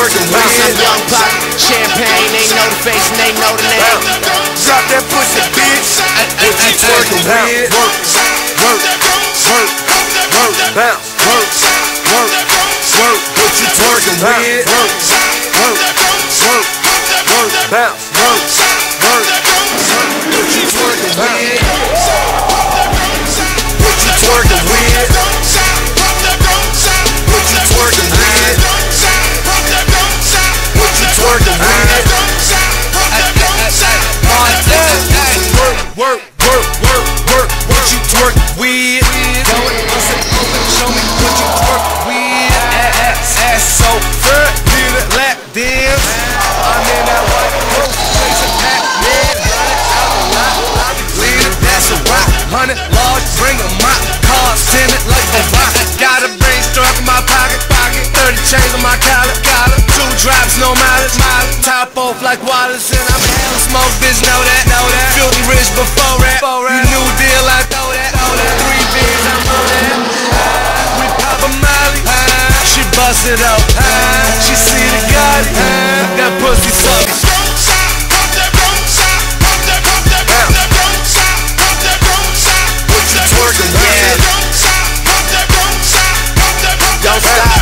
twerking with? I'm young pop, champagne, they know the face and they know the name. Drop that pussy, bitch. What you twerking with? Work, work, work, work, bounce, work, work, work. What you twerking with? Work, work, work, work, bounce, work, work. What you twerking with? What you twerking with? What you twerking with? What you twerking with? Work, work, work, work. What you twerk with? Go it, bust it open, show me what you twerk with. Ass so good, need a lap dance. I'm in that white coat, chasing Pac-Man. Run it out a lot, lead it, that's a rock. 100 large, bring a mop. Cars tinted like a rock. Got a brain struck in my pocket. 30 chains on my collar. 2 drops, no mileage. Top off like Wallace, and I'm hella smoke, bitch, know that. Filthy rich before rap. You new deal, I throw that. 3 beers, I'm on that. We pop a molly. She bust it up. She see the God. That pussy suck. What you twerking with? Don't stop.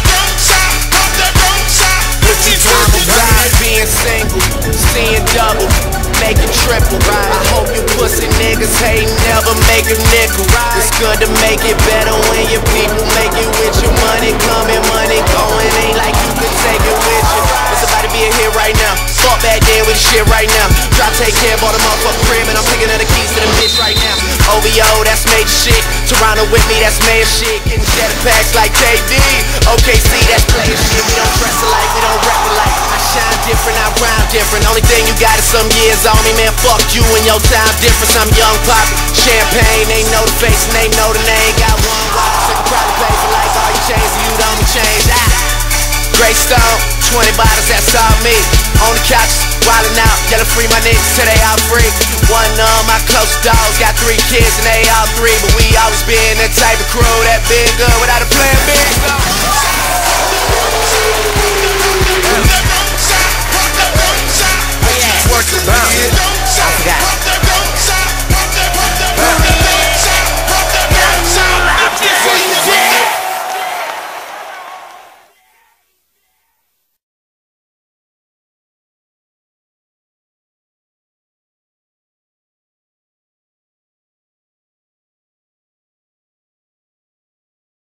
What you twerking with? Being single, seeing double, making triple. I hope you pussy niggas hate never make a nickel. It's good to make it better when your people make it with your money coming, money going. Ain't like you can take it with you. It's about to be a hit right now. Fuck back then with the shit right now. Drop, take care, bought a motherfucking crib, and I'm thinking of the keys to the bitch right now. OVO, that's major shit. Toronto with me, that's mayor shit. Getting cheddar packs like KD. OKC, that's player shit. We don't dress alike, we don't rap alike. I shine different, I rhyme different. Only thing you got is some years on me, man. Fuck you and your time difference. I'm young pop, champagne. They know the face and they know the name. Got one watch, so you probably pay for like all your chains, so you don't change. Great Stone, 20 bottles, that's all me. On the couch, wildin' out, yelling free my niggas till they all free. One of my close dogs got 3 kids and they all 3, but we always been that type of crew that been good without a plan B.